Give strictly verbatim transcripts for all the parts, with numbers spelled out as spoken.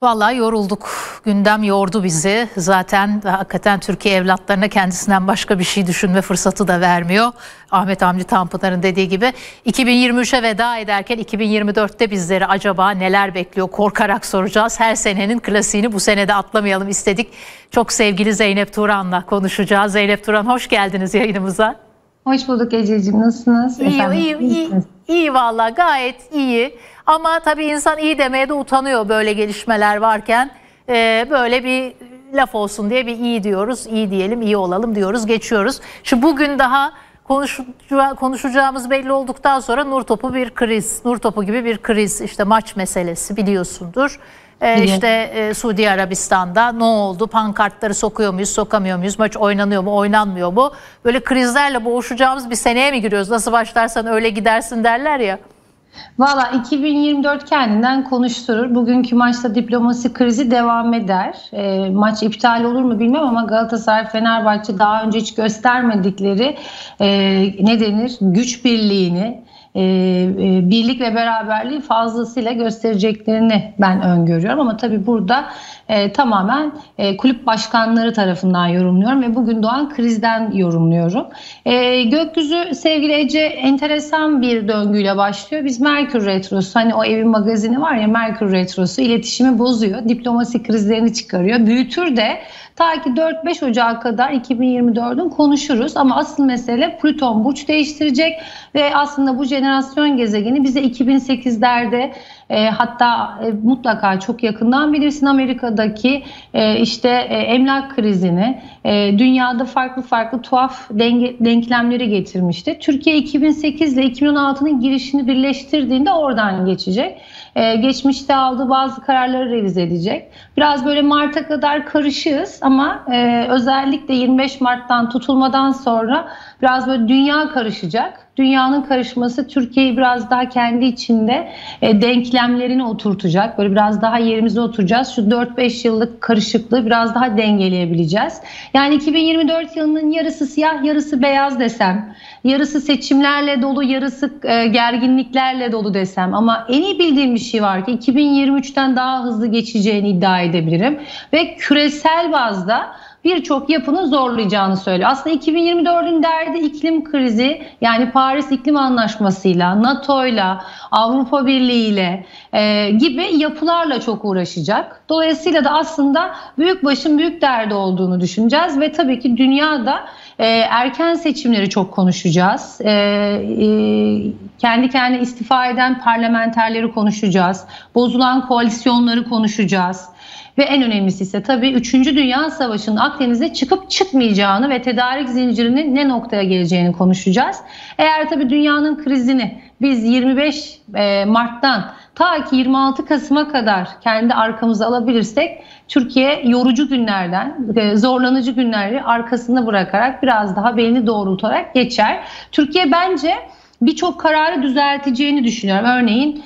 Vallahi yorulduk. Gündem yordu bizi. Zaten hakikaten Türkiye evlatlarına kendisinden başka bir şey düşünme fırsatı da vermiyor. Ahmet Hamdi Tanpınar'ın dediği gibi iki bin yirmi üçe veda ederken iki bin yirmi dörtte bizleri acaba neler bekliyor korkarak soracağız. Her senenin klasiğini bu senede atlamayalım istedik. Çok sevgili Zeynep Turan'la konuşacağız. Zeynep Turan, hoş geldiniz yayınımıza. Hoş bulduk Ececiğim. Nasılsınız? İyi, Efendim, iyi, iyi, iyi valla, gayet iyi. Ama tabii insan iyi demeye de utanıyor böyle gelişmeler varken. Ee, böyle bir laf olsun diye bir iyi diyoruz. İyi diyelim, iyi olalım diyoruz, geçiyoruz. Şu bugün daha konuşacağı, konuşacağımız belli olduktan sonra nur topu bir kriz. Nur topu gibi bir kriz. İşte maç meselesi biliyorsundur. Ee, işte e, Suudi Arabistan'da ne oldu? Pankartları sokuyor muyuz, sokamıyor muyuz? Maç oynanıyor mu, oynanmıyor mu? Böyle krizlerle boğuşacağımız bir seneye mi giriyoruz? Nasıl başlarsan öyle gidersin derler ya. Valla iki bin yirmi dört kendinden konuşturur. Bugünkü maçta diplomasi krizi devam eder. E, maç iptal olur mu bilmem ama Galatasaray, Fenerbahçe daha önce hiç göstermedikleri e, ne denir? Güç birliğini, e, e, birlik ve beraberliği fazlasıyla göstereceklerini ben öngörüyorum. Ama tabii burada e, tamamen e, kulüp başkanları tarafından yorumluyorum ve bugün doğan krizden yorumluyorum. E, gökyüzü sevgili Ece enteresan bir döngüyle başlıyor. Biz Merkür Retrosu, hani o evin magazini var ya, Merkür Retrosu iletişimi bozuyor. Diplomasi krizlerini çıkarıyor. Büyütür de ta ki dört beş Ocak'a kadar iki bin yirmi dördün konuşuruz. Ama asıl mesele Plüton burç değiştirecek ve aslında bu jenerasyon gezegeni bize iki bin sekizlerde e, hatta e, mutlaka çok yakından bilirsin Amerika'daki e, işte e, emlak krizini, e, dünyada farklı farklı tuhaf denge, denklemleri getirmişti. Türkiye iki bin sekiz ile iki bin on altının girişini birleştirdiğinde oradan geçecek. Ee, geçmişte aldığı bazı kararları revize edecek. Biraz böyle Mart'a kadar karışığız ama e, özellikle yirmi beş Mart'tan tutulmadan sonra biraz böyle dünya karışacak. Dünyanın karışması Türkiye'yi biraz daha kendi içinde e, denklemlerini oturtacak. Böyle biraz daha yerimize oturacağız. Şu dört beş yıllık karışıklığı biraz daha dengeleyebileceğiz. Yani iki bin yirmi dört yılının yarısı siyah, yarısı beyaz desem, yarısı seçimlerle dolu, yarısı e, gerginliklerle dolu desem, ama en iyi bildiğim bir şey var ki iki bin yirmi üçten daha hızlı geçeceğini iddia edebilirim ve küresel bazda birçok yapının zorlayacağını söylüyor. Aslında iki bin yirmi dördün derdi iklim krizi, yani Paris İklim Anlaşması'yla, NATO'yla, Avrupa Birliği'yle e, gibi yapılarla çok uğraşacak. Dolayısıyla da aslında büyük başın büyük derdi olduğunu düşüneceğiz ve tabii ki dünyada e, erken seçimleri çok konuşacağız. E, e, kendi kendine istifa eden parlamenterleri konuşacağız. Bozulan koalisyonları konuşacağız. Ve en önemlisi ise tabii üçüncü Dünya Savaşı'nın Akdeniz'e çıkıp çıkmayacağını ve tedarik zincirinin ne noktaya geleceğini konuşacağız. Eğer tabii dünyanın krizini biz yirmi beş Mart'tan ta ki yirmi altı Kasım'a kadar kendi arkamıza alabilirsek, Türkiye yorucu günlerden, zorlanıcı günleri arkasında bırakarak biraz daha belini doğrultarak geçer. Türkiye bence birçok kararı düzelteceğini düşünüyorum. Örneğin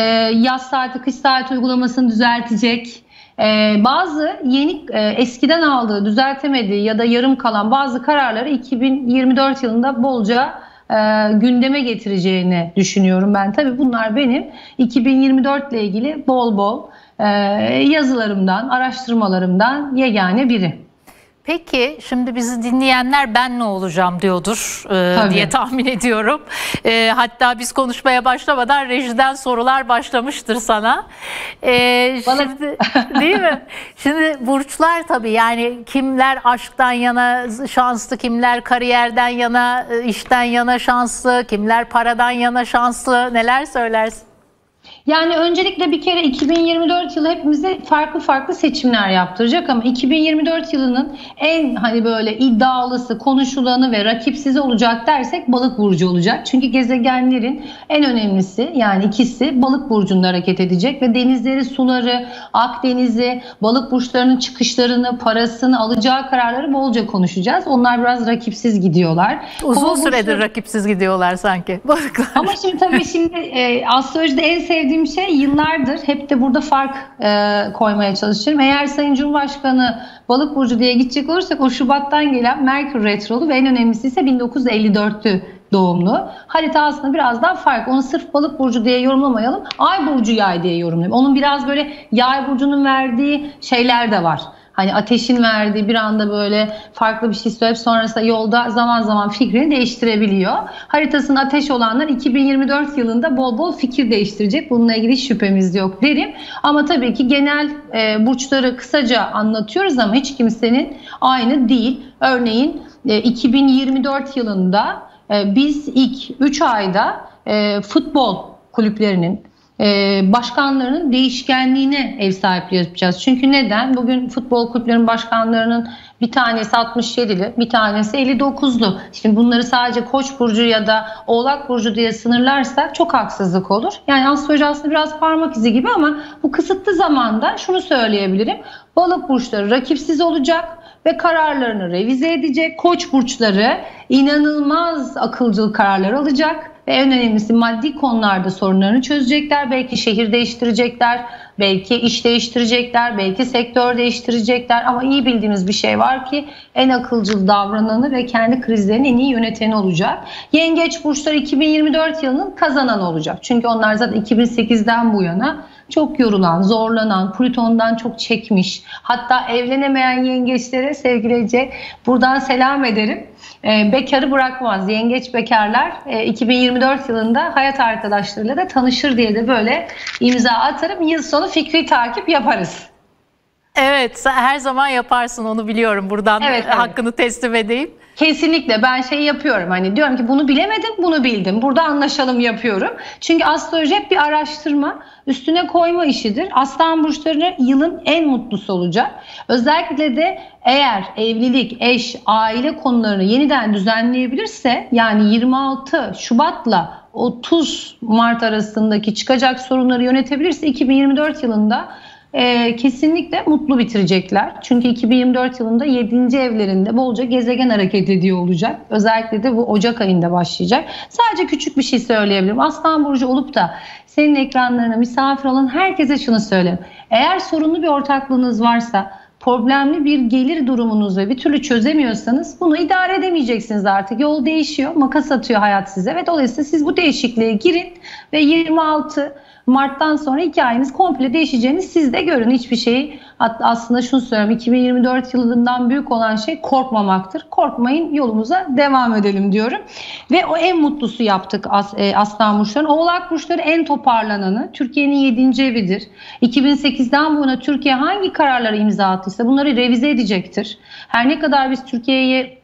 yaz saati, kış saati uygulamasını düzeltecek. Ee, bazı yeni e, eskiden aldığı, düzeltemediği ya da yarım kalan bazı kararları iki bin yirmi dört yılında bolca e, gündeme getireceğini düşünüyorum ben. Tabii bunlar benim iki bin yirmi dört ile ilgili bol bol e, yazılarımdan, araştırmalarımdan yegane biri. Peki şimdi bizi dinleyenler ben ne olacağım diyordur e, diye tahmin ediyorum. E, hatta biz konuşmaya başlamadan rejiden sorular başlamıştır sana. E, şimdi, değil mi? Şimdi burçlar tabii, yani kimler aşktan yana şanslı, kimler kariyerden yana, işten yana şanslı, kimler paradan yana şanslı, neler söylersin? Yani öncelikle bir kere iki bin yirmi dört yılı hepimize farklı farklı seçimler yaptıracak ama iki bin yirmi dört yılının en hani böyle iddialısı, konuşulanı ve rakipsiz olacak dersek Balık burcu olacak. Çünkü gezegenlerin en önemlisi, yani ikisi Balık burcunda hareket edecek ve denizleri, suları, Akdeniz'i, Balık burçlarının çıkışlarını, parasını, alacağı kararları bolca konuşacağız. Onlar biraz rakipsiz gidiyorlar. Uzun Kova süredir burçları... rakipsiz gidiyorlar sanki balıklar. Ama şimdi tabii şimdi e, astrolojide en sevdiğim şey, yıllardır hep de burada fark e, koymaya çalışırım. Eğer Sayın Cumhurbaşkanı Balık burcu diye gidecek olursak, o Şubat'tan gelen Merkür Retrolu ve en önemlisi ise bin dokuz yüz elli dörtü doğumlu. Harita aslında biraz daha farklı. Onu sırf balık burcu diye yorumlamayalım. Ay burcu yay diye yorumlayalım. Onun biraz böyle yay burcunun verdiği şeyler de var. Hani ateşin verdiği bir anda böyle farklı bir şey söyleyip sonrasında yolda zaman zaman fikrini değiştirebiliyor. Haritasının ateş olanlar iki bin yirmi dört yılında bol bol fikir değiştirecek. Bununla ilgili hiç şüphemiz yok derim. Ama tabii ki genel e, burçları kısaca anlatıyoruz ama hiç kimsenin aynı değil. Örneğin e, iki bin yirmi dört yılında e, biz ilk üç ayda e, futbol kulüplerinin başkanlarının değişkenliğine ev sahipliği yapacağız. Çünkü neden? Bugün futbol kulüplerinin başkanlarının bir tanesi altmış yedili, bir tanesi elli dokuzlu. Şimdi bunları sadece Koç burcu ya da Oğlak burcu diye sınırlarsak çok haksızlık olur. Yani astroloji aslında biraz parmak izi gibi ama bu kısıtlı zamanda şunu söyleyebilirim. Balık burçları rakipsiz olacak ve kararlarını revize edecek. Koç burçları inanılmaz akılcıl kararlar alacak. Ve en önemlisi maddi konularda sorunlarını çözecekler. Belki şehir değiştirecekler, belki iş değiştirecekler, belki sektör değiştirecekler. Ama iyi bildiğimiz bir şey var ki en akılcıl davrananı ve kendi krizlerini en iyi yöneteni olacak. Yengeç burçları iki bin yirmi dört yılının kazananı olacak. Çünkü onlar zaten iki bin sekizden bu yana çok yorulan, zorlanan, Plüton'dan çok çekmiş. Hatta evlenemeyen yengeçlere sevgili Ece buradan selam ederim. E, bekarı bırakmaz. Yengeç bekarlar e, iki bin yirmi dört yılında hayat arkadaşlarıyla da tanışır diye de böyle imza atarım. Yıl sonu fikri takip yaparız. Evet, her zaman yaparsın, onu biliyorum. Buradan evet, evet. hakkını teslim edeyim. Kesinlikle ben şey yapıyorum, hani diyorum ki bunu bilemedim, bunu bildim. Burada anlaşalım yapıyorum. Çünkü astroloji hep bir araştırma, üstüne koyma işidir. Aslan burçları yılın en mutlusu olacak. Özellikle de eğer evlilik, eş, aile konularını yeniden düzenleyebilirse, yani yirmi altı Şubat'la otuz Mart arasındaki çıkacak sorunları yönetebilirse iki bin yirmi dört yılında Ee, kesinlikle mutlu bitirecekler. Çünkü iki bin yirmi dört yılında yedinci evlerinde bolca gezegen hareket ediyor olacak. Özellikle de bu Ocak ayında başlayacak. Sadece küçük bir şey söyleyebilirim. Aslan burcu olup da senin ekranlarına misafir olan herkese şunu söyleyeyim. Eğer sorunlu bir ortaklığınız varsa, problemli bir gelir durumunuz ve bir türlü çözemiyorsanız bunu idare edemeyeceksiniz artık. Yol değişiyor, makas atıyor hayat size ve dolayısıyla siz bu değişikliğe girin ve yirmi altı Mart'tan sonra iki ayınız komple değişeceğini siz de görün. Hiçbir şeyi, aslında şunu söylüyorum, iki bin yirmi dört yılından büyük olan şey korkmamaktır. Korkmayın, yolumuza devam edelim diyorum. Ve o en mutlusu yaptık As Aslan burçlarının. Oğlak burçları en toparlananı. Türkiye'nin yedinci evidir. iki bin sekizden bu yana Türkiye hangi kararları imza attıysa bunları revize edecektir. Her ne kadar biz Türkiye'yi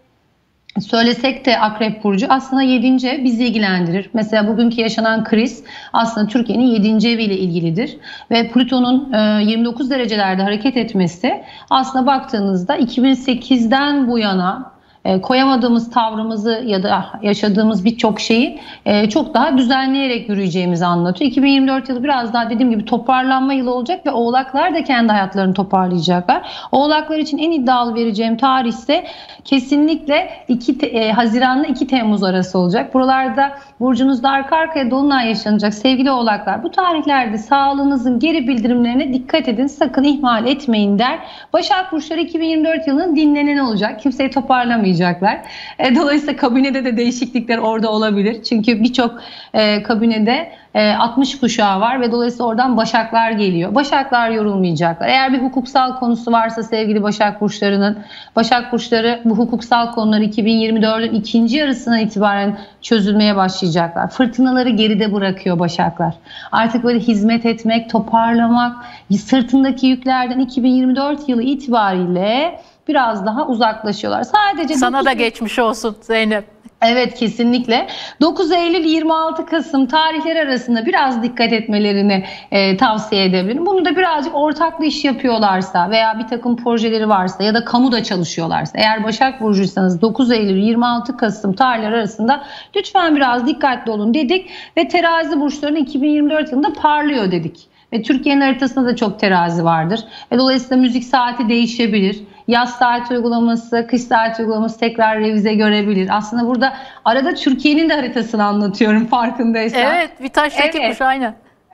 söylesek de Akrep burcu aslında yedinci ev bizi ilgilendirir. Mesela bugünkü yaşanan kriz aslında Türkiye'nin yedinci eviyle ilgilidir. Ve Plüton'un yirmi dokuz derecelerde hareket etmesi aslında baktığınızda iki bin sekizden bu yana koyamadığımız tavrımızı ya da yaşadığımız birçok şeyi çok daha düzenleyerek yürüyeceğimizi anlatıyor. iki bin yirmi dört yılı biraz daha dediğim gibi toparlanma yılı olacak ve oğlaklar da kendi hayatlarını toparlayacaklar. Oğlaklar için en iddialı vereceğim tarih ise kesinlikle iki Haziran'la iki Temmuz arası olacak. Buralarda burcunuzda arka arkaya dolunay yaşanacak sevgili oğlaklar. Bu tarihlerde sağlığınızın geri bildirimlerine dikkat edin, sakın ihmal etmeyin der. Başak burçları iki bin yirmi dört yılının dinleneni olacak. Kimseyi toparlamayacak. Dolayısıyla kabinede de değişiklikler orada olabilir. Çünkü birçok e, kabinede e, altmış kuşağı var ve dolayısıyla oradan Başaklar geliyor. Başaklar yorulmayacaklar. Eğer bir hukuksal konusu varsa sevgili Başak burçlarının, Başak burçları bu hukuksal konuları iki bin yirmi dördün ikinci yarısından itibaren çözülmeye başlayacaklar. Fırtınaları geride bırakıyor Başaklar. Artık böyle hizmet etmek, toparlamak, sırtındaki yüklerden iki bin yirmi dört yılı itibariyle biraz daha uzaklaşıyorlar. Sadece sana dokuz... da geçmiş olsun Zeynep. Evet, kesinlikle. dokuz Eylül yirmi altı Kasım tarihleri arasında biraz dikkat etmelerini e, tavsiye edebilirim. Bunu da birazcık ortaklı iş yapıyorlarsa veya bir takım projeleri varsa ya da kamuda çalışıyorlarsa, eğer Başak burcuysanız dokuz Eylül yirmi altı Kasım tarihleri arasında lütfen biraz dikkatli olun dedik ve terazi burçlarının iki bin yirmi dört yılında parlıyor dedik. Ve Türkiye'nin haritasında da çok terazi vardır. Ve dolayısıyla müzik saati değişebilir. Yaz saat uygulaması, kış saat uygulaması tekrar revize görebilir. Aslında burada arada Türkiye'nin de haritasını anlatıyorum farkındaysan. Evet, bir taşla iki evet. kuş aynen.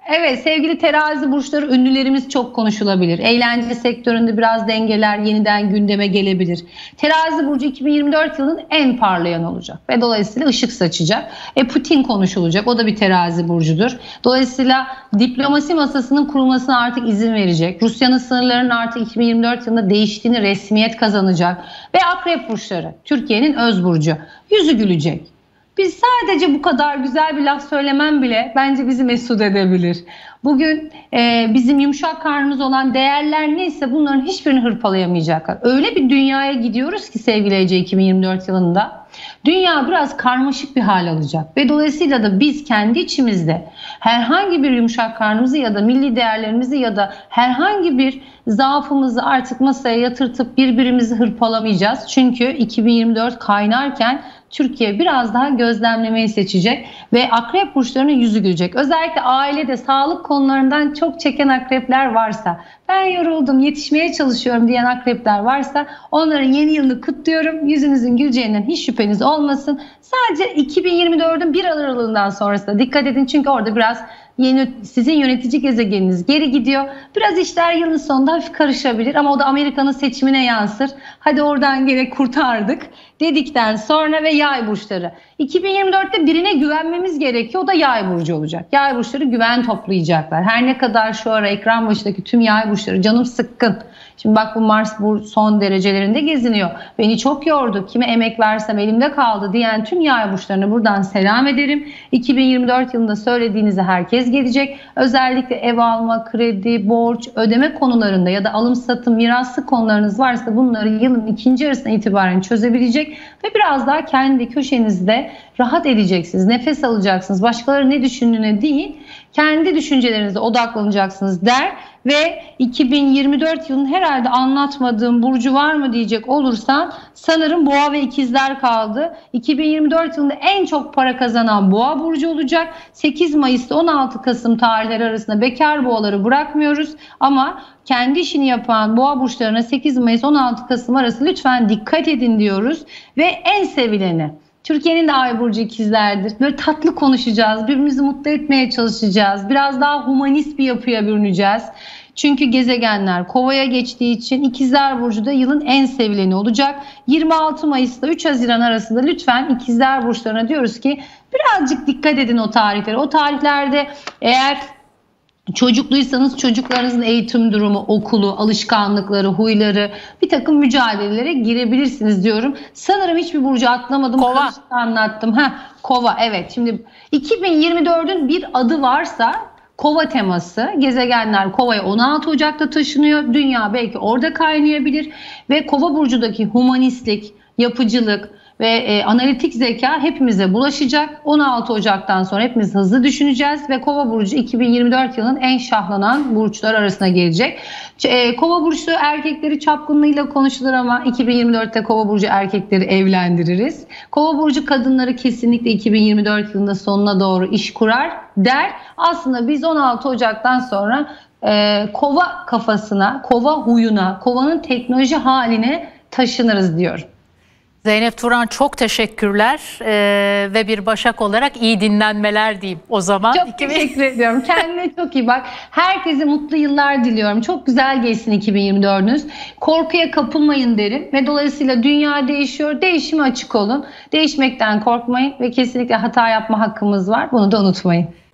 Evet, sevgili terazi burçları, ünlülerimiz çok konuşulabilir. Eğlence sektöründe biraz dengeler yeniden gündeme gelebilir. Terazi burcu iki bin yirmi dört yılının en parlayan olacak ve dolayısıyla ışık saçacak. E Putin konuşulacak, o da bir terazi burcudur. Dolayısıyla diplomasi masasının kurulmasına artık izin verecek. Rusya'nın sınırlarının artık iki bin yirmi dört yılında değiştiğini, resmiyet kazanacak. Ve akrep burçları, Türkiye'nin öz burcu, yüzü gülecek. Biz sadece bu kadar güzel bir laf söylemem bile bence bizi mesut edebilir. Bugün e, bizim yumuşak karnımız olan değerler neyse bunların hiçbirini hırpalayamayacaklar. Öyle bir dünyaya gidiyoruz ki sevgili Ece, iki bin yirmi dört yılında dünya biraz karmaşık bir hal alacak. Ve dolayısıyla da biz kendi içimizde herhangi bir yumuşak karnımızı ya da milli değerlerimizi ya da herhangi bir zaafımızı artık masaya yatırtıp birbirimizi hırpalamayacağız. Çünkü iki bin yirmi dört kaynarken Türkiye biraz daha gözlemlemeyi seçecek ve akrep burçlarının yüzü gülecek. Özellikle ailede sağlık konularından çok çeken akrepler varsa, ben yoruldum, yetişmeye çalışıyorum diyen akrepler varsa onların yeni yılını kutluyorum. Yüzünüzün güleceğinden hiç şüpheniz olmasın. Sadece iki bin yirmi dördün bir aralığından sonrasında dikkat edin, çünkü orada biraz yeni, sizin yönetici gezegeniniz geri gidiyor. Biraz işler yılın sonunda hafif karışabilir ama o da Amerika'nın seçimine yansır. Hadi oradan gene kurtardık dedikten sonra ve yay burçları. iki bin yirmi dörtte birine güvenmemiz gerekiyor. O da yay burcu olacak. Yay burçları güven toplayacaklar. Her ne kadar şu ara ekran başındaki tüm yay burçları canım sıkkın. Şimdi bak, bu Mars bu son derecelerinde geziniyor. Beni çok yordu. Kime emek versem elimde kaldı diyen tüm yay burçlarına buradan selam ederim. iki bin yirmi dört yılında söylediğinizi herkes gelecek. Özellikle ev alma, kredi, borç, ödeme konularında ya da alım satım, miraslı konularınız varsa bunları yılın ikinci yarısına itibaren çözebilecek ve biraz daha kendi köşenizde rahat edeceksiniz. Nefes alacaksınız. Başkaları ne düşündüğüne değil, kendi düşüncelerinize odaklanacaksınız der. Ve iki bin yirmi dört yılının herhalde anlatmadığım burcu var mı diyecek olursan sanırım Boğa ve İkizler kaldı. iki bin yirmi dört yılında en çok para kazanan Boğa burcu olacak. sekiz Mayıs'ta on altı Kasım tarihleri arasında bekar boğaları bırakmıyoruz ama kendi işini yapan boğa burçlarına sekiz Mayıs on altı Kasım arası lütfen dikkat edin diyoruz. Ve en sevileni, Türkiye'nin de ay burcu ikizlerdir. Böyle tatlı konuşacağız, birbirimizi mutlu etmeye çalışacağız. Biraz daha humanist bir yapıya bürüneceğiz. Çünkü gezegenler Kova'ya geçtiği için İkizler Burcu da yılın en sevileni olacak. yirmi altı Mayıs'ta üç Haziran arasında lütfen İkizler Burçlarına diyoruz ki birazcık dikkat edin o tarihlere. O tarihlerde eğer çocukluysanız çocuklarınızın eğitim durumu, okulu, alışkanlıkları, huyları, bir takım mücadelelere girebilirsiniz diyorum. Sanırım hiçbir burcu atlamadım. Kova. Anlattım. Heh, Kova, evet. Şimdi iki bin yirmi dördün bir adı varsa Kova teması. Gezegenler Kova'ya on altı Ocak'ta taşınıyor. Dünya belki orada kaynayabilir. Ve Kova burcundaki humanistlik, yapıcılık ve e, analitik zeka hepimize bulaşacak. on altı Ocak'tan sonra hepimiz hızlı düşüneceğiz ve Kova burcu iki bin yirmi dört yılının en şahlanan burçlar arasına gelecek. E, Kova burcu erkekleri çapkınlığıyla konuşulur ama iki bin yirmi dörtte Kova burcu erkekleri evlendiririz. Kova burcu kadınları kesinlikle iki bin yirmi dört yılında sonuna doğru iş kurar der. Aslında biz on altı Ocak'tan sonra e, Kova kafasına, Kova huyuna, Kova'nın teknoloji haline taşınırız diyorum. Zeynep Turan, çok teşekkürler ee, ve bir Başak olarak iyi dinlenmeler diyeyim o zaman. Çok teşekkür ediyorum. Kendine çok iyi bak. Herkese mutlu yıllar diliyorum. Çok güzel geçsin iki bin yirmi dördünüz. Korkuya kapılmayın derim ve dolayısıyla dünya değişiyor. Değişime açık olun. Değişmekten korkmayın ve kesinlikle hata yapma hakkımız var. Bunu da unutmayın.